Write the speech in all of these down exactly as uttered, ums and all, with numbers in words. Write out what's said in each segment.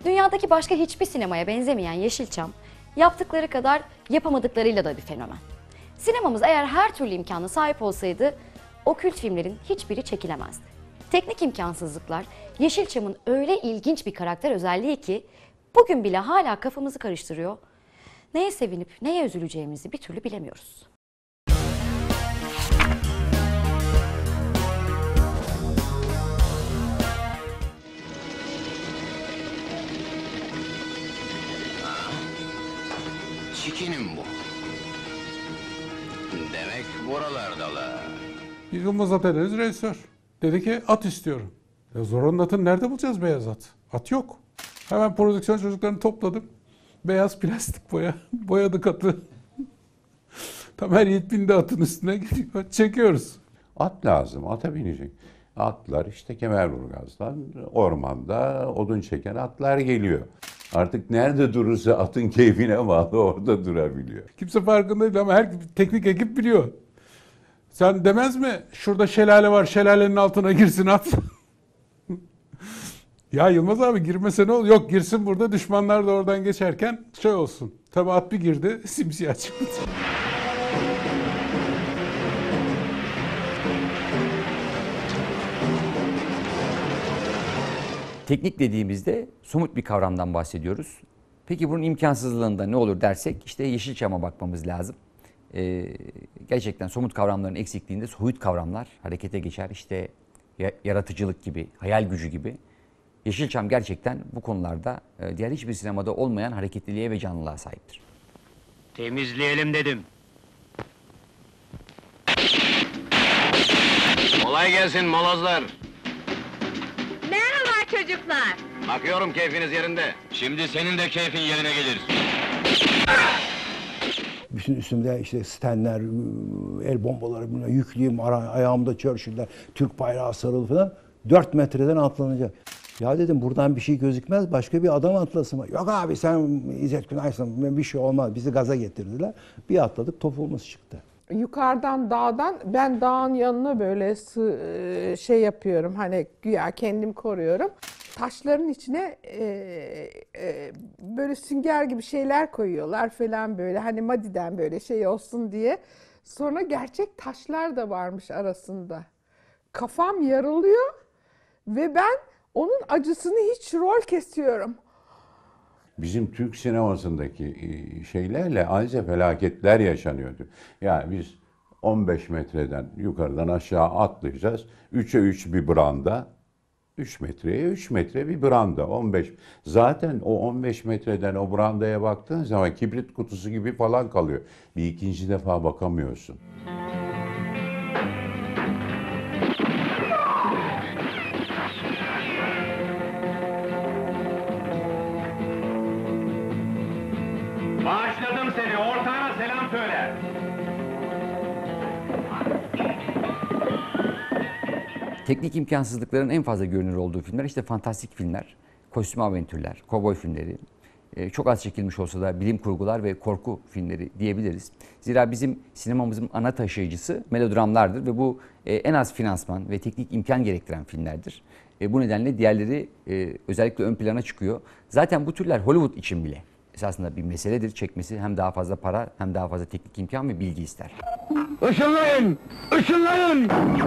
Dünyadaki başka hiçbir sinemaya benzemeyen Yeşilçam, yaptıkları kadar yapamadıklarıyla da bir fenomen. Sinemamız eğer her türlü imkana sahip olsaydı o kült filmlerin hiçbiri çekilemezdi. Teknik imkansızlıklar Yeşilçam'ın öyle ilginç bir karakter özelliği ki bugün bile hala kafamızı karıştırıyor. Neye sevinip neye üzüleceğimizi bir türlü bilemiyoruz. Çikinim bu. Demek buralardalar. Yılmaz Atadeniz rejisör. Dedi ki at istiyorum. Ya Zora'nın atını nerede bulacağız beyaz at? At yok. Hemen prodüksiyon çocuklarını topladım. Beyaz plastik boya. Boyadık atı. Tam her yiğit bindi atın üstüne gidiyor. Çekiyoruz. At lazım, ata binecek. Atlar işte Kemerburgaz'dan ormanda odun çeken atlar geliyor. Artık nerede durursa atın keyfine bağlı orada durabiliyor. Kimse farkında değil ama her teknik ekip biliyor. Sen demez mi şurada şelale var, şelalenin altına girsin at. Ya Yılmaz abi girmese ne olur? Yok girsin, burada düşmanlar da oradan geçerken şey olsun. Tabii at bir girdi simsiyah çıktı. Teknik dediğimizde somut bir kavramdan bahsediyoruz. Peki bunun imkansızlığında ne olur dersek işte Yeşilçam'a bakmamız lazım. Ee, gerçekten somut kavramların eksikliğinde soyut kavramlar harekete geçer. İşte yaratıcılık gibi, hayal gücü gibi. Yeşilçam gerçekten bu konularda diğer hiçbir sinemada olmayan hareketliliğe ve canlılığa sahiptir. Temizleyelim dedim. Kolay gelsin molozlar. Merhaba çocuklar. Bakıyorum keyfiniz yerinde. Şimdi senin de keyfin yerine gelir. Bütün üstümde işte stenler, el bombaları yüklüyüm, ayağımda Churchill'ler, Türk bayrağı sarılı falan. Dört metreden atlanacak. Ya dedim buradan bir şey gözükmez, başka bir adam atlasın. Yok abi sen İzzet Günay'sın, bir şey olmaz. Bizi gaza getirdiler. Bir atladık, topumuz çıktı. Yukarıdan dağdan, ben dağın yanına böyle şey yapıyorum, hani güya kendim koruyorum. Taşların içine e, e, böyle sünger gibi şeyler koyuyorlar falan böyle, hani madiden böyle şey olsun diye. Sonra gerçek taşlar da varmış arasında. Kafam yarılıyor ve ben onun acısını hiç rol kesiyorum. Bizim Türk sinemasındaki şeylerle anca felaketler yaşanıyordu. Yani biz on beş metreden yukarıdan aşağı atlayacağız. üçe üç bir branda. üç metreye üç metre bir branda. on beş. Zaten o on beş metreden o brandaya baktığın zaman kibrit kutusu gibi falan kalıyor. Bir ikinci defa bakamıyorsun. Bağışladım seni, ortağına selam söyle. Teknik imkansızlıkların en fazla görünür olduğu filmler işte fantastik filmler, kostüm aventürler, kovboy filmleri, e, çok az çekilmiş olsa da bilim kurgular ve korku filmleri diyebiliriz. Zira bizim sinemamızın ana taşıyıcısı melodramlardır ve bu e, en az finansman ve teknik imkan gerektiren filmlerdir. E, bu nedenle diğerleri e, özellikle ön plana çıkıyor. Zaten bu türler Hollywood için bile esasında bir meseledir. Çekmesi hem daha fazla para hem daha fazla teknik imkan ve bilgi ister. Işınlayın! Işınlayın!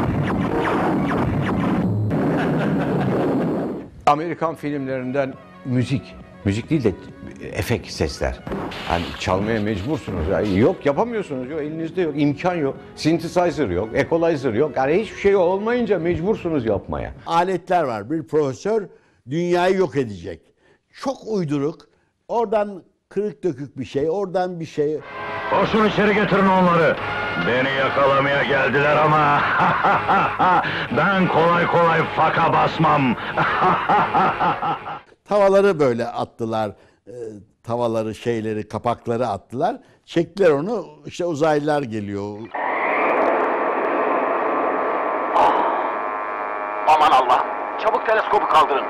Amerikan filmlerinden müzik, müzik değil de efekt sesler. Hani çalmaya mecbursunuz. Yani yok yapamıyorsunuz, yok elinizde yok, imkan yok, synthesizer yok, equalizer yok. Yani hiçbir şey olmayınca mecbursunuz yapmaya. Aletler var. Bir profesör dünyayı yok edecek. Çok uyduruk. Oradan kırık dökük bir şey, oradan bir şey. Koşun içeri getirin onları. Beni yakalamaya geldiler ama ben kolay kolay faka basmam. Tavaları böyle attılar. E, tavaları, şeyleri, kapakları attılar. Çektiler onu, işte uzaylılar geliyor. Aman Allah! Çabuk teleskopu kaldırın.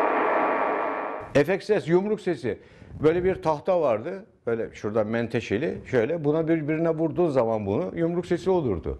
Efekt ses, yumruk sesi. Böyle bir tahta vardı. Böyle şuradan menteşeli. Şöyle buna birbirine vurduğun zaman bunu yumruk sesi olurdu.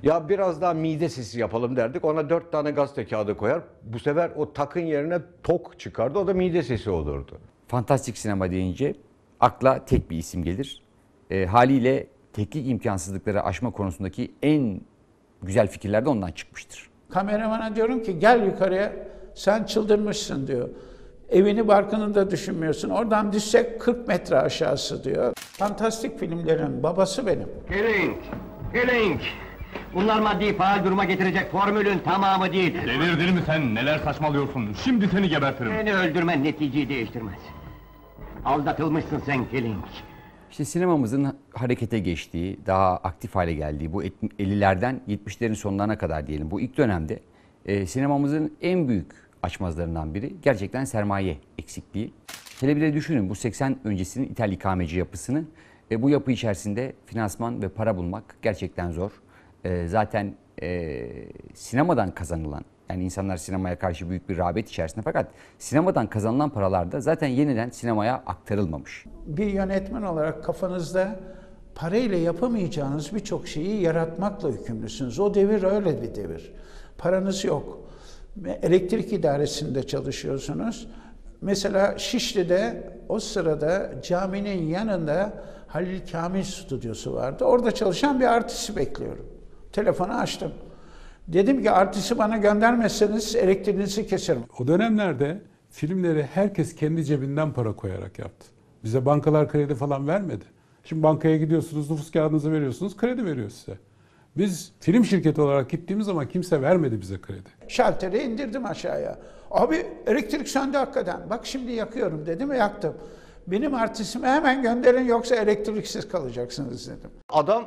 Ya biraz daha mide sesi yapalım derdik. Ona dört tane gazete kağıdı koyar. Bu sefer o takın yerine tok çıkardı. O da mide sesi olurdu. Fantastik sinema deyince akla tek bir isim gelir. E, haliyle teknik imkansızlıkları aşma konusundaki en güzel fikirler de ondan çıkmıştır. Kameramana diyorum ki gel yukarıya, sen çıldırmışsın diyor. Evini barkını da düşünmüyorsun. Oradan düşsek kırk metre aşağısı diyor. Fantastik filmlerin babası benim. Killing, killing. Bunlar maddi faal duruma getirecek formülün tamamı değildir. Delirdin mi sen? Neler saçmalıyorsun? Şimdi seni gebertirim. Beni öldürmen neticeyi değiştirmez. Aldatılmışsın sen Killing. İşte sinemamızın harekete geçtiği, daha aktif hale geldiği bu ellilerden yetmişlerin sonlarına kadar diyelim. Bu ilk dönemde e, sinemamızın en büyük açmazlarından biri gerçekten sermaye eksikliği. Hele bir de düşünün bu seksen öncesinin ithal ikameci yapısını. E, bu yapı içerisinde finansman ve para bulmak gerçekten zor. E, zaten e, sinemadan kazanılan, yani insanlar sinemaya karşı büyük bir rağbet içerisinde, fakat sinemadan kazanılan paralar da zaten yeniden sinemaya aktarılmamış. Bir yönetmen olarak kafanızda parayla yapamayacağınız birçok şeyi yaratmakla yükümlüsünüz. O devir öyle bir devir. Paranız yok. Elektrik idaresinde çalışıyorsunuz. Mesela Şişli'de o sırada caminin yanında Halil Kamil stüdyosu vardı. Orada çalışan bir artisti bekliyorum. Telefonu açtım. Dedim ki artisti bana göndermezseniz elektriğinizi keserim. O dönemlerde filmleri herkes kendi cebinden para koyarak yaptı. Bize bankalar kredi falan vermedi. Şimdi bankaya gidiyorsunuz, nüfus kağıdınızı veriyorsunuz, kredi veriyor size. Biz film şirketi olarak gittiğimiz zaman kimse vermedi bize kredi. Şalteri indirdim aşağıya. Abi elektrik söndü hakikaten. Bak şimdi yakıyorum dedim ve yaktım. Benim artistimi hemen gönderin yoksa elektriksiz kalacaksınız dedim. Adam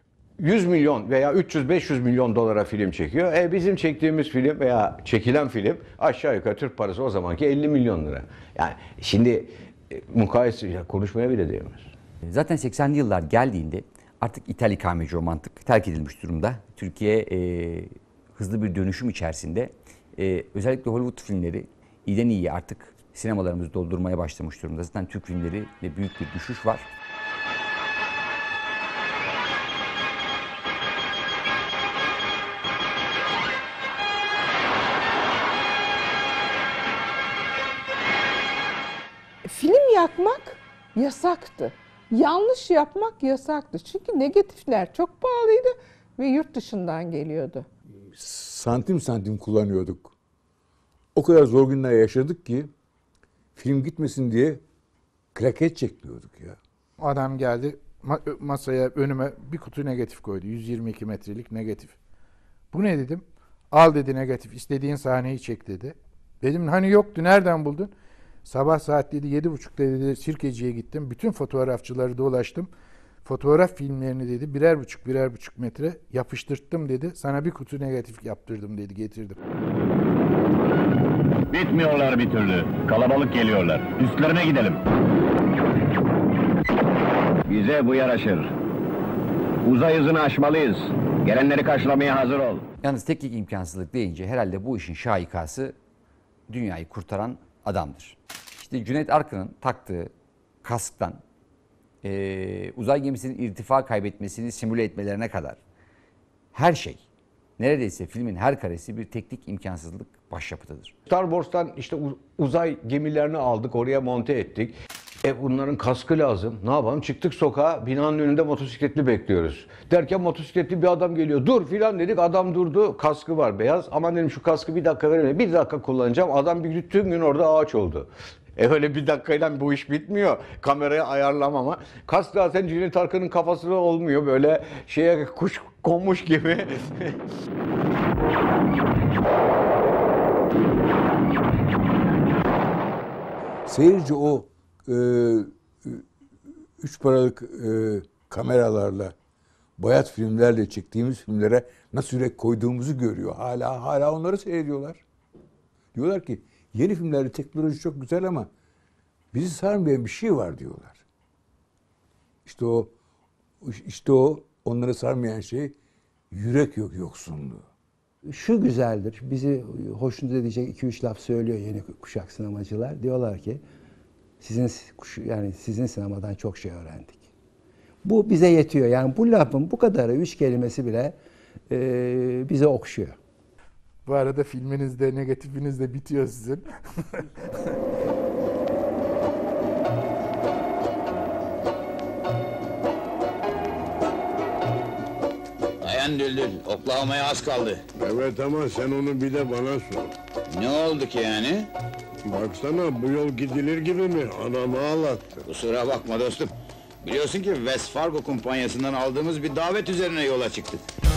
yüz milyon veya üç yüz beş yüz milyon dolara film çekiyor. E bizim çektiğimiz film veya çekilen film aşağı yukarı Türk parası o zamanki elli milyon lira. Yani şimdi e, mukayese konuşmaya bile değmez. Zaten seksenli yıllar geldiğinde artık ithal ikameci o mantık terk edilmiş durumda. Türkiye e, hızlı bir dönüşüm içerisinde. E, özellikle Hollywood filmleri iyiden iyiye artık sinemalarımızı doldurmaya başlamış durumda. Zaten Türk filmleri de büyük bir düşüş var. Film yakmak yasaktı. Yanlış yapmak yasaktı. Çünkü negatifler çok pahalıydı ve yurt dışından geliyordu. Santim santim kullanıyorduk. O kadar zor günler yaşadık ki film gitmesin diye klaket çekiyorduk ya. Adam geldi ma- masaya önüme bir kutu negatif koydu. yüz yirmi iki metrelik negatif. Bu ne dedim? Al dedi negatif. İstediğin sahneyi çek dedi. Dedim hani yoktu, nereden buldun? Sabah saat dedi yedi buçukta dedi Sirkeci'ye gittim. Bütün fotoğrafçıları dolaştım. Fotoğraf filmlerini dedi birer buçuk birer buçuk metre yapıştırttım dedi. Sana bir kutu negatif yaptırdım dedi, getirdim. Bitmiyorlar bir türlü. Kalabalık geliyorlar. Üstlerine gidelim. Bize bu yaraşır. Uzay hızını aşmalıyız. Gelenleri karşılamaya hazır ol. Yalnız teknik imkansızlık deyince herhalde bu işin şahikası dünyayı kurtaran adamdır. İşte Cüneyt Arkın'ın taktığı kasktan e, uzay gemisinin irtifa kaybetmesini simüle etmelerine kadar her şey, neredeyse filmin her karesi bir teknik imkansızlık başyapıtıdır. Star Wars'tan işte uzay gemilerini aldık, oraya monte ettik. E bunların kaskı lazım. Ne yapalım? Çıktık sokağa, binanın önünde motosikletli bekliyoruz. Derken motosikletli bir adam geliyor. Dur filan dedik, adam durdu. Kaskı var beyaz. Aman dedim şu kaskı bir dakika verin. Bir dakika kullanacağım. Adam bir tüm gün orada ağaç oldu. E öyle bir dakikayla bu iş bitmiyor. Kameraya ayarlamama. Kask zaten Cüneyt Arkın'ın kafasında olmuyor. Böyle şeye kuş konmuş gibi. Seyirci o e, üç paralık e, kameralarla, bayat filmlerle çektiğimiz filmlere nasıl yürek koyduğumuzu görüyor. Hala hala onları seyrediyorlar. Diyorlar ki yeni filmlerde teknoloji çok güzel ama bizi sarmayan bir şey var diyorlar. İşte o işte o onları sarmayan şey yürek yok yoksunluğu. Şu güzeldir, bizi hoşnut edecek iki üç laf söylüyor yeni kuşak sinemacılar. Diyorlar ki sizin yani sizin sinemadan çok şey öğrendik. Bu bize yetiyor. Yani bu lafın bu kadarı, üç kelimesi bile e, bize okşuyor. Bu arada filminiz de negatifiniz de bitiyor sizin. Dayan Düldül, Oklahoma'ya az kaldı. Evet ama sen onu bir de bana sor. Ne oldu ki yani? Baksana bu yol gidilir gibi mi? Anamı ağlattı. Kusura bakma dostum. Biliyorsun ki West Fargo kumpanyasından aldığımız bir davet üzerine yola çıktık.